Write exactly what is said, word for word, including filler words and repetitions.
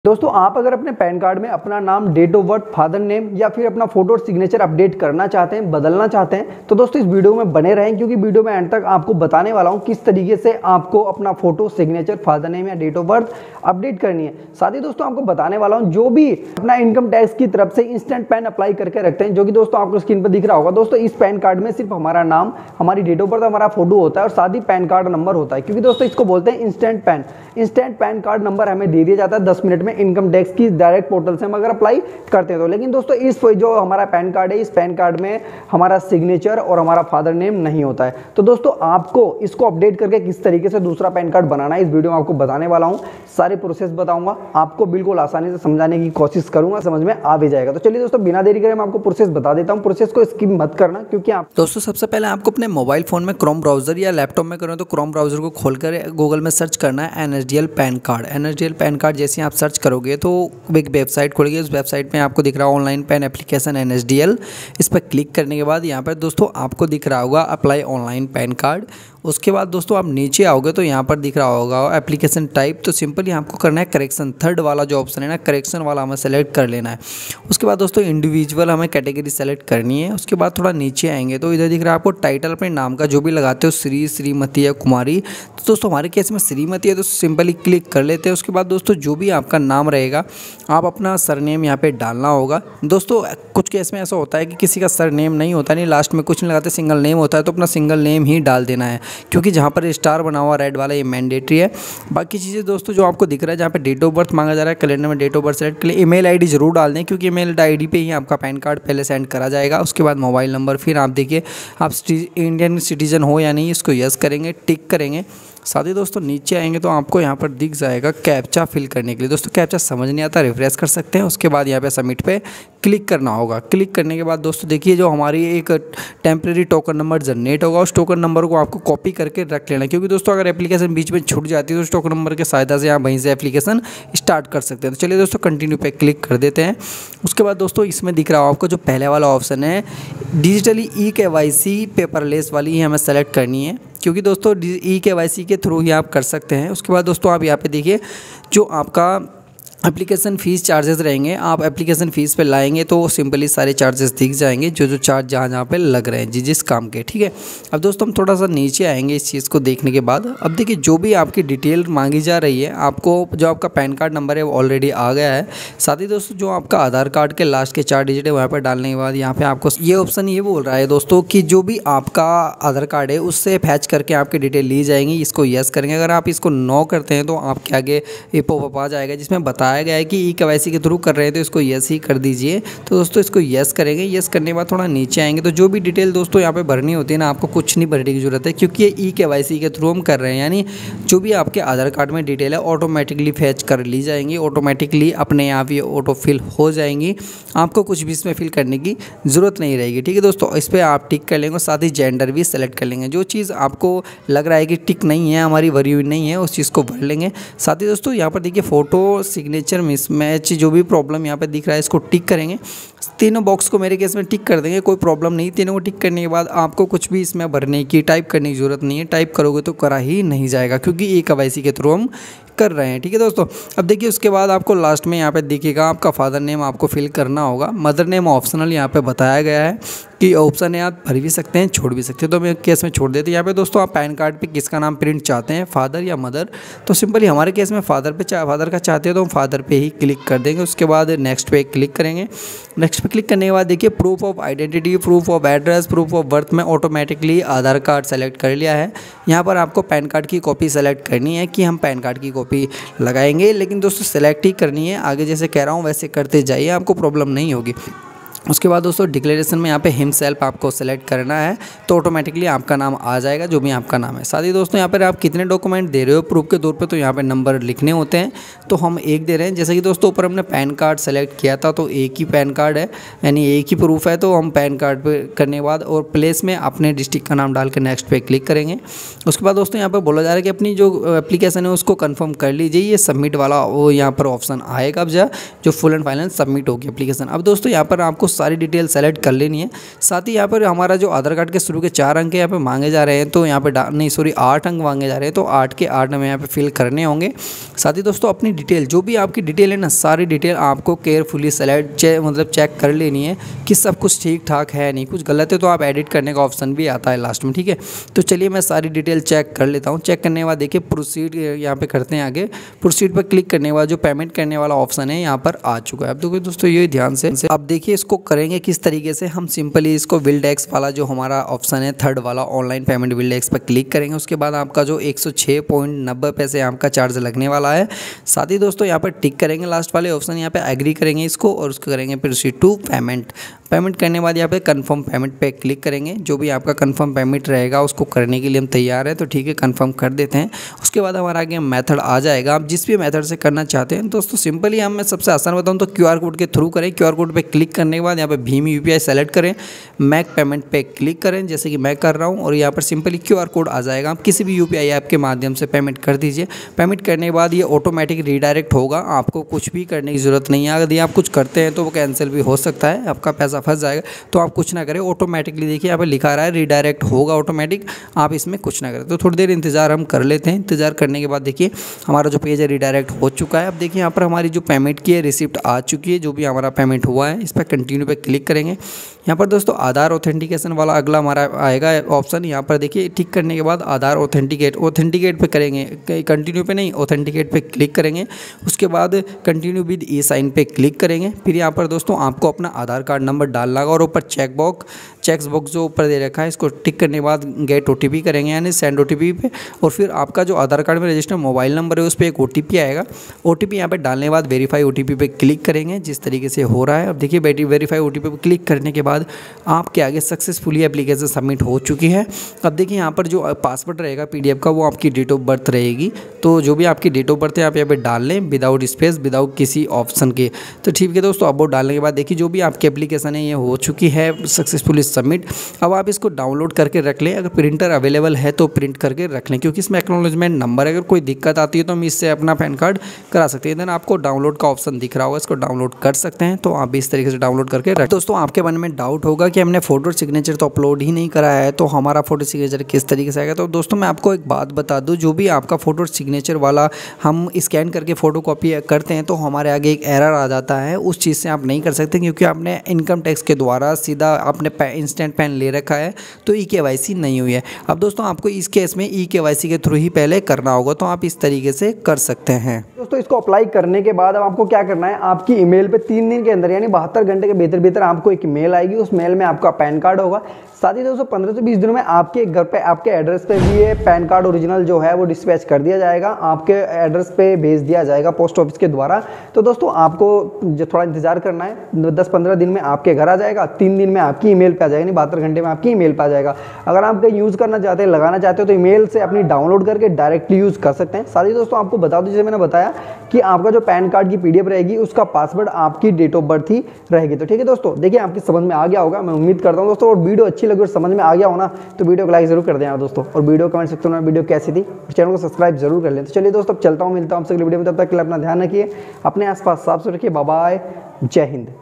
दोस्तों आप अगर अपने पैन कार्ड में अपना नाम, date of birth, father name या फिर अपना फोटो और सिग्नेचर अपडेट करना चाहते हैं, बदलना चाहते हैं, तो दोस्तों इस वीडियो में बने रहें क्योंकि वीडियो में एंड तक आपको बताने वाला हूं किस तरीके से आपको अपना फोटो, सिग्नेचर, फादर नेम या डेट ऑफ बर्थ अपडेट करनी है। साथ ही दोस्तों आपको बताने वाला हूँ जो भी अपना इनकम टैक्स की तरफ से इंस्टेंट पैन अप्लाई करके रखते हैं, जो कि दोस्तों आपको स्क्रीन पर दिख रहा होगा। दोस्तों इस पैन कार्ड में सिर्फ हमारा नाम, हमारी डेट ऑफ बर्थ, हमारा फोटो होता है और साथ ही पैन कार्ड नंबर होता है, क्योंकि दोस्तों इसको बोलते हैं instant PAN. Instant PAN card number हमें दे दिया जाता है दस मिनट में इनकम टैक्स की डायरेक्ट पोर्टल से हम अगर अप्लाई करते हैं तो। लेकिन दोस्तों इस जो हमारा पैन कार्ड है, इस पैन कार्ड में हमारा सिग्नेचर और हमारा फादर नेम नहीं होता है। तो दोस्तों आपको इसको अपडेट करके किस तरीके से दूसरा पैन कार्ड बनाना है, इस वीडियो में आपको बताने वाला हूं। सारे प्रोसेस बताऊंगा, आपको बिल्कुल आसानी से समझाने की कोशिश करूंगा, समझ में आ भी जाएगा। तो चलिए दोस्तों बिना देरी करे मैं आपको प्रोसेस बता देता हूँ। प्रोसेस को स्किप मत करना क्योंकि आप दोस्तों सबसे पहले आपको अपने मोबाइल फोन में क्रोम ब्राउजर या लैपटॉप में करें तो क्रोम ब्राउजर को खोलकर गूगल में सर्च करना है N S D L PAN card. N S D L PAN card जैसे आप सर्च करोगे तो एक वेबसाइट खुलेगी। उस वेबसाइट में आपको दिख रहा है online PAN application N S D L. इस पर क्लिक करने के बाद यहाँ पर दोस्तों आपको दिख रहा होगा अप्लाई ऑनलाइन पैन कार्ड। उसके बाद दोस्तों आप नीचे आओगे तो यहाँ पर दिख रहा होगा एप्लीकेशन टाइप। तो सिंपली आपको करना है करेक्शन, थर्ड वाला जो ऑप्शन है ना, करेक्शन वाला हमें सेलेक्ट कर लेना है। उसके बाद दोस्तों इंडिविजुअल हमें कैटेगरी सेलेक्ट करनी है। उसके बाद थोड़ा नीचे आएंगे तो इधर दिख रहा है आपको टाइटल अपने नाम का जो भी लगाते हो, श्री, श्रीमती या कुमारी। तो दोस्तों हमारे केस में श्रीमती है तो सिंपली क्लिक कर लेते हैं। उसके बाद दोस्तों जो भी आपका नाम रहेगा आप अपना सरनेम यहाँ पे डालना होगा। दोस्तों कुछ केस में ऐसा होता है कि किसी का सरनेम नहीं होता, नहीं लास्ट में कुछ नहीं लगाते, सिंगल नेम होता है, तो अपना सिंगल नेम ही डाल देना है क्योंकि जहाँ पर स्टार बना हुआ रेड वाला ये मैंडेटरी है। बाकी चीज़ें दोस्तों जो आपको दिख रहा है, जहाँ पे डेट ऑफ बर्थ मांगा जा रहा है, कैलेंडर में डेट ऑफ बर्थ सेलेक्ट के लिए ईमेल आईडी जरूर डाल दें क्योंकि ईमेल आईडी पे ही आपका पैन कार्ड पहले सेंड करा जाएगा। उसके बाद मोबाइल नंबर, फिर आप देखिए आप इंडियन सिटीजन हो या नहीं, इसको यस करेंगे, टिक करेंगे। साथ ही दोस्तों नीचे आएंगे तो आपको यहाँ पर दिख जाएगा कैप्चा फिल करने के लिए। दोस्तों कैप्चा समझ नहीं आता, रिफ्रेश कर सकते हैं। उसके बाद यहाँ पे सबमिट पे क्लिक करना होगा। क्लिक करने के बाद दोस्तों देखिए जो हमारी एक टेम्प्रेरी टोकन नंबर जनरेट होगा, उस टोकन नंबर को आपको कॉपी करके रख लेना क्योंकि दोस्तों अगर एप्लीकेशन बीच में छूट जाती है तो उस टोकन नंबर की सहायता से आप वहीं से एप्लीकेशन स्टार्ट कर सकते हैं। तो चलिए दोस्तों कंटिन्यू पे क्लिक कर देते हैं। उसके बाद दोस्तों इसमें दिख रहा हो आपको जो पहले वाला ऑप्शन है डिजिटली ई के वाई सी पेपरलेस वाली, ही हमें सेलेक्ट करनी है क्योंकि दोस्तों ई के वाई सी के थ्रू ही आप कर सकते हैं। उसके बाद दोस्तों आप यहाँ पे देखिए जो आपका एप्लीकेशन फ़ीस चार्जेस रहेंगे, आप एप्लीकेशन फ़ीस पे लाएंगे तो सिंपली सारे चार्जेस दिख जाएंगे, जो जो चार्ज जहाँ जहाँ पे लग रहे हैं जिस जिस काम के। ठीक है, अब दोस्तों हम थोड़ा सा नीचे आएंगे इस चीज़ को देखने के बाद। अब देखिए जो भी आपकी डिटेल मांगी जा रही है, आपको जो आपका पैन कार्ड नंबर है वो ऑलरेडी आ गया है। साथ ही दोस्तों जो आपका आधार कार्ड के लास्ट के चार डिजिट है वहाँ पर डालने के बाद यहाँ पर आपको ये ऑप्शन ये बोल रहा है दोस्तों कि जो भी आपका आधार कार्ड है उससे फैच करके आपकी डिटेल ली जाएंगी। इसको यस करेंगे। अगर आप इसको नो करते हैं तो आपके आगे ये पॉपअप आ जाएगा जिसमें बताया गया है कि ई केवाईसी के थ्रू कर रहे हैं तो इसको यस ही कर दीजिए। तो दोस्तों इसको यस करेंगे। यस करने के बाद थोड़ा नीचे आएंगे तो जो भी डिटेल दोस्तों यहाँ पे भरनी होती है ना, आपको कुछ नहीं भरने की जरूरत है क्योंकि ये ई केवाईसी के थ्रू हम कर रहे हैं। यानी जो भी आपके आधार कार्ड में डिटेल है ऑटोमेटिकली फैच कर ली जाएंगी, ऑटोमेटिकली अपने आप ये ऑटो फिल हो जाएंगी। आपको कुछ भी इसमें फिल करने की ज़रूरत नहीं रहेगी। ठीक है दोस्तों, इस पर आप टिक कर लेंगे। साथ ही जेंडर भी सेलेक्ट कर लेंगे। जो चीज़ आपको लग रहा है कि टिक नहीं है, हमारी भरी हुई नहीं है, उस चीज़ को भर लेंगे। साथ ही दोस्तों यहाँ पर देखिए फ़ोटो, सिग्नेचर मिसमैच जो भी प्रॉब्लम यहाँ पे दिख रहा है इसको टिक करेंगे। तीनों बॉक्स को मेरे केस में टिक कर देंगे, कोई प्रॉब्लम नहीं। तीनों को टिक करने के बाद आपको कुछ भी इसमें भरने की, टाइप करने की ज़रूरत नहीं है। टाइप करोगे तो करा ही नहीं जाएगा क्योंकि ई केवाईसी के थ्रू हम कर रहे हैं। ठीक है दोस्तों, अब देखिए उसके बाद आपको लास्ट में यहाँ पे दिखेगा आपका फादर नेम आपको फिल करना होगा। मदर नेम ऑप्शनल यहाँ पे बताया गया है कि ऑप्शन है, आप भर भी सकते हैं, छोड़ भी सकते हैं। तो मैं केस में छोड़ देते हैं। यहाँ पे दोस्तों आप पैन कार्ड पे किसका नाम प्रिंट चाहते हैं, फादर या मदर। तो सिंपली हमारे केस में फादर पे फादर का चाहते हैं तो हम फादर पे ही क्लिक कर देंगे। उसके बाद नेक्स्ट पे क्लिक करेंगे। नेक्स्ट पे क्लिक करने के बाद देखिए proof of identity, proof of address, proof of birth में ऑटोमेटिकली आधार कार्ड सेलेक्ट कर लिया है। यहाँ पर आपको पैन कार्ड की कॉपी सेलेक्ट करनी है कि हम पैन कार्ड की कॉपी लगाएंगे, लेकिन दोस्तों सेलेक्ट ही करनी है। आगे जैसे कह रहा हूँ वैसे करते जाइए, आपको प्रॉब्लम नहीं होगी। उसके बाद दोस्तों डिक्लेरेशन में यहाँ पे हिमसेल्फ आपको सेलेक्ट करना है तो ऑटोमेटिकली आपका नाम आ जाएगा, जो भी आपका नाम है। साथ ही दोस्तों यहाँ पर आप कितने डॉक्यूमेंट दे रहे हो प्रूफ के तौर पे, तो यहाँ पे नंबर लिखने होते हैं। तो हम एक दे रहे हैं। जैसे कि दोस्तों ऊपर हमने पैन कार्ड सेलेक्ट किया था तो एक ही पैन कार्ड है, यानी एक ही प्रूफ है। तो हम पैन कार्ड पे करने के बाद और प्लेस में अपने डिस्ट्रिक्ट का नाम डाल के नेक्स्ट पे क्लिक करेंगे। उसके बाद दोस्तों यहाँ पर बोला जा रहा है कि अपनी जो एप्लीकेशन है उसको कन्फर्म कर लीजिए। ये सबमिट वाला वो यहाँ पर ऑप्शन आएगा अब जा जो फुल एंड फाइनल सबमिट होगी एप्लीकेशन। अब दोस्तों यहाँ पर आपको सारी डिटेल सेलेक्ट कर लेनी है। साथ ही यहाँ पर हमारा जो आधार कार्ड के शुरू के चार अंक यहाँ पे मांगे जा रहे हैं, तो यहाँ पे नहीं सॉरी आठ अंक मांगे जा रहे हैं, तो आठ के आठ हमें यहाँ पे फिल करने होंगे। साथ ही दोस्तों अपनी डिटेल जो भी आपकी डिटेल है ना, सारी डिटेल आपको केयरफुली सेलेक्ट चे, मतलब चेक कर लेनी है कि सब कुछ ठीक ठाक है, नहीं कुछ गलत है तो आप एडिट करने का ऑप्शन भी आता है लास्ट में, ठीक है। तो चलिए मैं सारी डिटेल चेक कर लेता हूँ। चेक करने के बाद देखिए प्रोसीड यहाँ पे करते हैं आगे। प्रोसीड पर क्लिक करने के बाद जो पेमेंट करने वाला ऑप्शन है यहाँ पर आ चुका है। अब देखिए दोस्तों ये ध्यान से अब देखिए इसको करेंगे किस तरीके से। हम सिंपली इसको विल्डेक्स वाला जो हमारा ऑप्शन है थर्ड वाला ऑनलाइन पेमेंट विल्डेक्स पर क्लिक करेंगे। उसके बाद आपका जो एक सौ छः पॉइंट नब्बे पैसे आपका चार्ज लगने वाला है। साथ ही दोस्तों यहाँ पर टिक करेंगे लास्ट वाले ऑप्शन, यहाँ पे एग्री करेंगे इसको और उसको करेंगे प्रोसीड टू पेमेंट। पेमेंट करने के बाद यहाँ पे कंफर्म पेमेंट पे क्लिक करेंगे। जो भी आपका कंफर्म पेमेंट रहेगा उसको करने के लिए हम तैयार हैं, तो ठीक है कंफर्म कर देते हैं। उसके बाद हमारा आगे मेथड आ जाएगा। आप जिस भी मेथड से करना चाहते हैं दोस्तों सिंपली हम मैं सबसे आसान बताऊँ तो क्यूआर कोड के थ्रू करें। क्यूआर कोड पे क्लिक करने के बाद यहाँ पे भीम यूपीआई सेलेक्ट करें, मैक पेमेंट पे क्लिक करें जैसे कि मैं कर रहा हूँ और यहाँ पर सिंपली क्यूआर कोड आ जाएगा। आप किसी भी यूपीआई ऐप के माध्यम से पेमेंट कर दीजिए। पेमेंट करने के बाद ये ऑटोमेटिक रीडायरेक्ट होगा, आपको कुछ भी करने की ज़रूरत नहीं है। यदि आप कुछ करते हैं तो वो कैंसिल भी हो सकता है, आपका पैसा फंस जाएगा। तो आप कुछ ना करें, ऑटोमेटिकली देखिए यहाँ पे लिखा रहा है रीडायरेक्ट होगा ऑटोमेटिक, आप इसमें कुछ ना करें। तो थोड़ी देर इंतजार हम कर लेते हैं। इंतजार करने के बाद देखिए हमारा जो पेज है रीडायरेक्ट हो चुका है। अब देखिए यहाँ पर हमारी जो पेमेंट की है रिसिप्ट आ चुकी है, जो भी हमारा पेमेंट हुआ है। इस पर कंटिन्यू पे क्लिक करेंगे। यहाँ पर दोस्तों आधार ऑथेंटिकेशन वाला अगला हमारा आएगा ऑप्शन। यहाँ पर देखिए टिक करने के बाद आधार ऑथेंटिकेट ऑथेंटिकेट पे करेंगे, कंटिन्यू पे नहीं ऑथेंटिकेट पे क्लिक करेंगे। उसके बाद कंटिन्यू विद ई साइन पे क्लिक करेंगे। फिर यहाँ पर दोस्तों आपको अपना आधार कार्ड नंबर डालना होगा और ऊपर चेक बॉक्स चेक्स बॉक्स जो ऊपर दे रखा है इसको टिक करने के बाद गेट ओटीपी करेंगे यानी सेंड ओटीपी पे, और फिर आपका जो आधार कार्ड में रजिस्टर्ड मोबाइल नंबर है उस पर एक ओटीपी आएगा। ओटीपी यहाँ पे डालने के बाद वेरीफाई ओटीपी पे क्लिक करेंगे जिस तरीके से हो रहा है। अब देखिए बेटी वेरीफाई ओटीपी पे क्लिक करने के बाद आपके आगे सक्सेसफुली एप्लीकेशन सबमिट हो चुकी है। अब देखिए यहाँ पर जो पासवर्ड रहेगा पीडीएफ का वो आपकी डेट ऑफ बर्थ रहेगी, तो जो भी आपकी डेट ऑफ बर्थ है आप यहाँ पे डाल लें विदाउट स्पेस विदाउट किसी ऑप्शन के। तो ठीक है दोस्तों, अब वो डालने के बाद देखिए जो भी आपकी एप्लीकेशन है ये हो चुकी है सक्सेसफुली सबमिट। अब आप इसको डाउनलोड करके रख लें, अगर प्रिंटर अवेलेबल है तो प्रिंट करके रख लें क्योंकि इसमें एक्नॉलेजमेंट नंबर है। अगर कोई दिक्कत आती है तो हम इससे अपना पैन कार्ड करा सकते हैं। देन आपको डाउनलोड का ऑप्शन दिख रहा होगा, इसको डाउनलोड कर सकते हैं। तो आप भी इस तरीके से डाउनलोड करके रख। दोस्तों आपके मन में डाउट होगा कि हमने फोटो सिग्नेचर तो अपलोड ही नहीं करा है, तो हमारा फोटो सिग्नेचर किस तरीके से आएगा। तो दोस्तों मैं आपको एक बात बता दूं, जो भी आपका फोटो सिग्नेचर वाला हम स्कैन करके फोटो कॉपी करते हैं तो हमारे आगे एक एरर आ जाता है। उस चीज़ से आप नहीं कर सकते क्योंकि आपने इनकम टैक्स के द्वारा सीधा आपने इंस्टेंट पैन ले रखा है, तो ई के वाई सी नहीं हुई है। अब दोस्तों आपको इस केस में ई के वाई सी के थ्रू ही पहले करना होगा, तो आप इस तरीके से कर सकते हैं। दोस्तों इसको अप्लाई करने के बाद अब आपको क्या करना है, आपकी ईमेल पे तीन दिन के अंदर यानी बहत्तर घंटे के भीतर भीतर आपको एक मेल आएगी। उस मेल में आपका पैन कार्ड होगा। साथ ही दोस्तों पंद्रह से बीस दिनों में आपके घर पे आपके एड्रेस पे भी ये पैन कार्ड ओरिजिनल जो है वो डिस्पैच कर दिया जाएगा, आपके एड्रेस पे भेज दिया जाएगा पोस्ट ऑफिस के द्वारा। तो दोस्तों आपको जो थोड़ा इंतजार करना है, दस पंद्रह दिन में आपके घर आ जाएगा, तीन दिन में आपकी ईमेल पे आ जाएगा, यानी बहत्तर घंटे में आपकी ईमेल पे आ जाएगा। अगर आप कहीं यूज़ करना चाहते हैं, लगाना चाहते हो तो ईमेल से अपनी डाउनलोड करके डायरेक्टली यूज़ कर सकते हैं। साथ ही दोस्तों आपको बता दूं, जैसे मैंने बताया कि आपका जो पैन कार्ड की पीडीएफ रहेगी उसका पासवर्ड आपकी डेट ऑफ बर्थ ही रहेगी। तो ठीक है दोस्तों, देखिए आपकी समझ में आ गया होगा, मैं उम्मीद करता हूँ दोस्तों। और वीडियो अच्छी लगी और समझ में आ गया हो ना तो वीडियो को लाइक जरूर कर देना दोस्तों, और वीडियो कमेंट सेक्शन में वीडियो कैसी थी चैनल को सब्सक्राइब जरूर कर लें। तो चलिए दोस्तों अब चलता हूँ, मिलता हूँ आपसे अगली वीडियो में। तब तक के लिए अपना ध्यान रखिए, अपने आसपास साफ सुथरा रखिए। बाय बाय, जय हिंद।